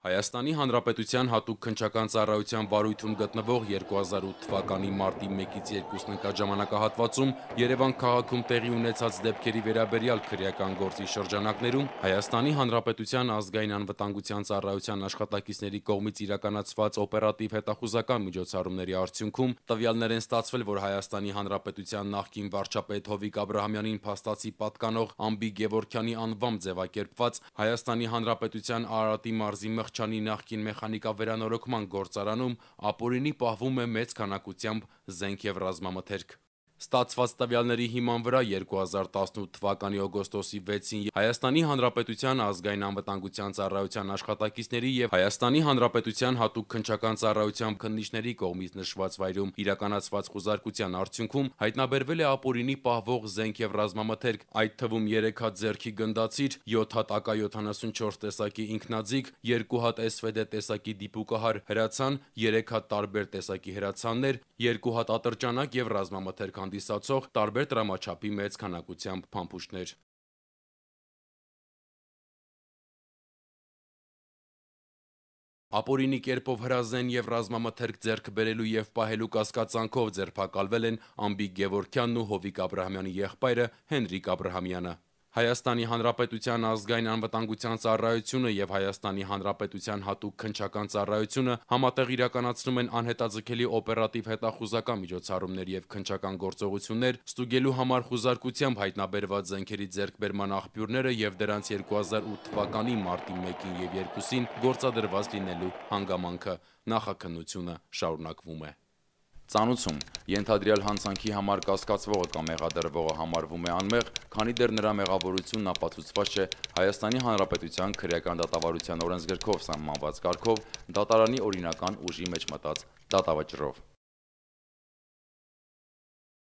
Հայաստանի Հանրապետության հատուկ քննչական ծառայության վարույթում գտնվող 2008 թվականի մարտի 1-ից 2-ն ընկած ժամանակահատվածում Երևան քաղաքում տեղի ունեցած դեպքերի վերաբերյալ քրեական գործի շրջանակներում Հայաստանի Հանրապետության ազգային անվտանգության ծառայության աշխատակիցների կողմից իրականացված օպերատիվ հետախուզական միջոցառումների արդյունքում տվյալներ են ստացվել, որ Հայաստանի Հանրապետության նախկին վարչապետ Հովիկ Աբրահամյանին փաստացի պատկանող Ամբի Գևորգյանի անվամբ ձևակերպված Հայաստանի Հանրապետության Արարատի մարզի Մղջանի նախկին մեխանիկավերանորոգման գործարանում ապօրինի պահվում է մեծ քանակությամբ զենք և ռազմամթերք։ Ստացված տվյալների հիման վրա 2018 թվականի օգոստոսի 6-ին Հայաստանի Հանրապետության ազգային անվտանգության ծառայության աշխատակիցների և Հայաստանի Հանրապետության հատուկ քննչական ծառայության քննիչների կողմից նշված վայրում իրականացված խուզարկության արդյունքում հայտնաբերվել է ապօրինի պահվող զենք և ռազմամթերք, այդ թվում 3 հատ ձեռքի գնդացիր, 7 հատ AK-74 տեսակի ինքնաձիգ, 2 հատ SVD տեսակի դիպուկահար հրացան, 3 հատ տարբեր տեսակի հրացաններ, 2 հատ ատրճանակ և ռազմամթերք հանդիսացող տարբեր տրամաչափի մեծ քանակությամբ փամփուշտներ։ Ապօրինի կերպով հրազեն և ռազմամթերք ձեռք բերելու և պահելու կասկածանքով ձերբակալվել են Ամբի Գևորգյանն ու Հովիկ Աբրահամյանի եղբայրը Հենրիկ Աբրահամյանը։ Հայաստանի Հանրապետության ազգային անվտանգության ծառայությունը և Հայաստանի Հանրապետության հատուկ քննչական ծառայությունը համատեղ իրականացնում են անհետաձգելի օպերատիվ հետախուզական միջոցառումներ և քննչական գործողություններ, ստուգելու համար խուզարկությամբ հայտնաբերված զենքերի ձեռքբերման աղբյուրները և դրանց 2008 թվականի մարտի 1-ին և 2-ին գործադրված լինելու հանգամանքը։ Նախաքննությունը շարունակվում է։ Ծանուցում ենթադրյալ հանցանքի համար կասկածվողը կամ մեղադրվողը համարվում է անմեղ, քանի դեռ նրա մեղավորությունն ապացուցված չէ Հայաստանի Հանրապետության քրեական դատավարության օրենսգրքով սահմանված կարգով դատարանի օրինական ուժի մեջ մտած դատավճռով։